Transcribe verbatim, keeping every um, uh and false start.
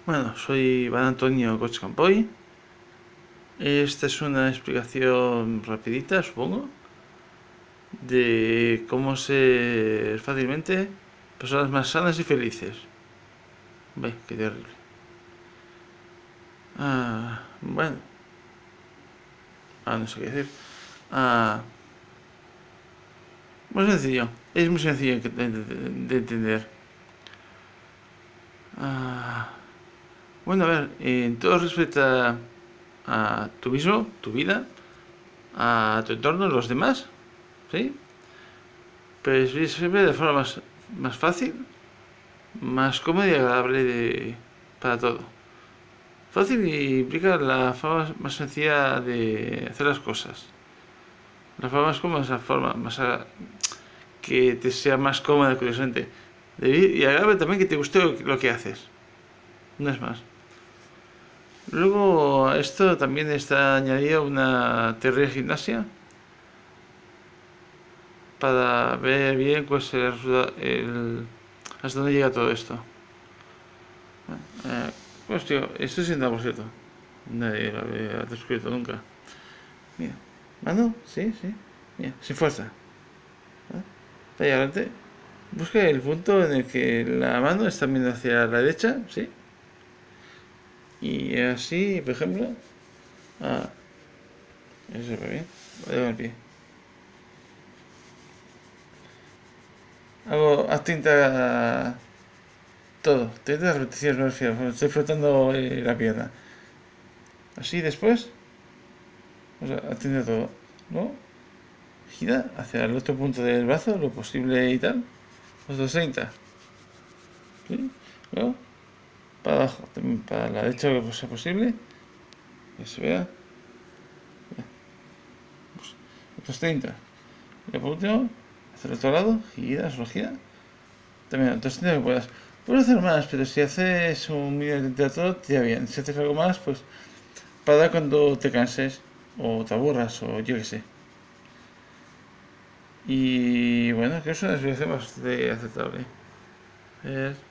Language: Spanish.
Bueno, soy Iván Antonio Coach Campoy. Esta es una explicación rapidita, supongo, de cómo ser fácilmente personas más sanas y felices. Ve, qué terrible. Ah, bueno. Ah, no sé qué decir. Ah, muy sencillo. Es muy sencillo de, de- de entender. Ah, bueno, a ver, en todo respecto a tú mismo, tu vida, a tu entorno, los demás, ¿sí? Pues siempre de forma más, más fácil, más cómoda y agradable de, para todo. Fácil y implica la forma más sencilla de hacer las cosas. La forma más cómoda es la forma más a, que te sea más cómoda, curiosamente. De vivir y agradable también que te guste lo, lo que haces. No es más. Luego, a esto también está añadido una teoría de gimnasia para ver bien cuál es el, el, hasta dónde llega todo esto. Eh, pues tío, esto es sentado, por cierto. Nadie lo había descubierto nunca. Mira, mano, sí, sí. Mira, sin fuerza. ¿Ah? Está ahí adelante. Busca el punto en el que la mano está mirando hacia la derecha, sí. Y así, por ejemplo. Ah, eso va bien. Voy a el pie. Hago, haz treinta. Todo. treinta repeticiones me refiero. Estoy flotando eh, la pierna. Así después. O sea, atiende todo. ¿No? Gira hacia el otro punto del brazo, lo posible y tal. Otros treinta. ¿Sí? Luego, para abajo, también para la derecha lo que sea posible. Que se vea. Pues, otros treinta. Y por último, hacia el otro lado, gira, solo gira. También otros treinta que puedas. Puedes hacer más, pero si haces un mínimo de todo, te irá bien. Si haces algo más, pues para cuando te canses o te aburras o yo qué sé. Y bueno, que es una explicación bastante aceptable. Es